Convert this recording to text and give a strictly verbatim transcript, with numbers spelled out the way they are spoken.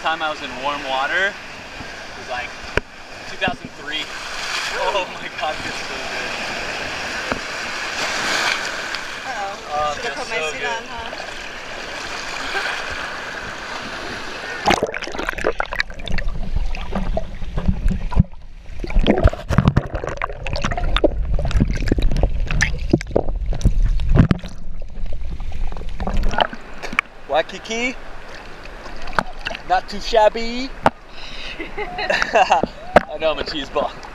time I was in warm water was like two thousand three. Oh my god, it's so good. Uh-oh. Oh, Should have put my so suit good. on, huh? Waikiki, not too shabby. I know I'm a cheese ball.